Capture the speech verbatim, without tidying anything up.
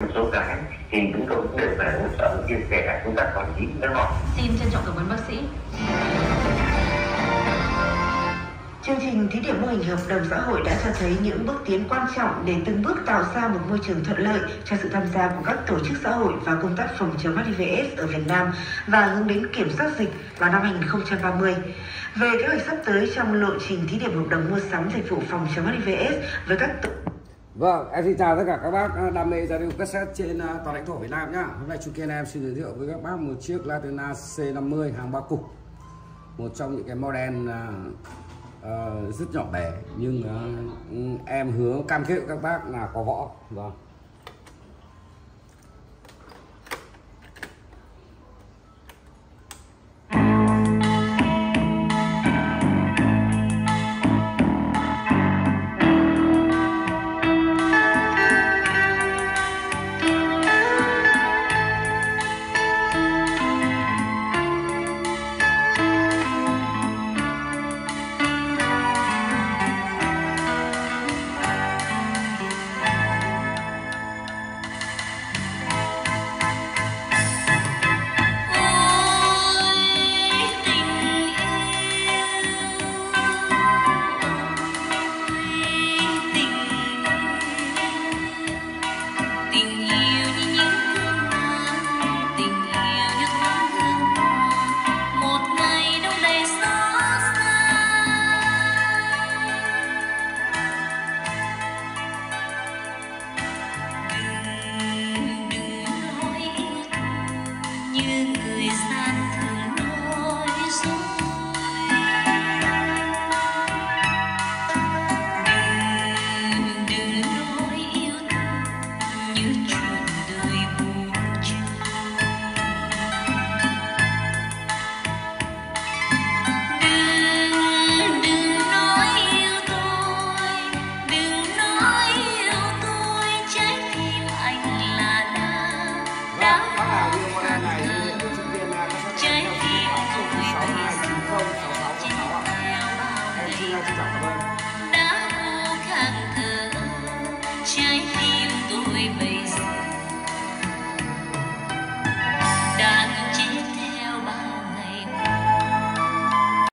số cái thì chúng tôi cũng đều phải hỗ trợ chia sẻ công tác quản lý các họ. Xin trân trọng cảm ơn bác sĩ. Chương trình thí điểm mô hình hợp đồng xã hội đã cho thấy những bước tiến quan trọng để từng bước tạo ra một môi trường thuận lợi cho sự tham gia của các tổ chức xã hội vào công tác phòng chống hát i vê AIDS ở Việt Nam và hướng đến kiểm soát dịch vào năm hai nghìn không trăm ba mươi. Về kế hoạch sắp tới trong lộ trình thí điểm hợp đồng mua sắm dịch vụ phòng chống hát i vê AIDS với các tổ Vâng, em xin chào tất cả các bác đam mê radio cassette trên toàn lãnh thổ Việt Nam nhá. Hôm nay Chu Kiên em xin giới thiệu với các bác một chiếc Latona C năm mươi hàng ba cục, một trong những cái model uh, rất nhỏ bé nhưng uh, em hứa cam kết các bác là có võ. Vâng. Trái tim tôi bây giờ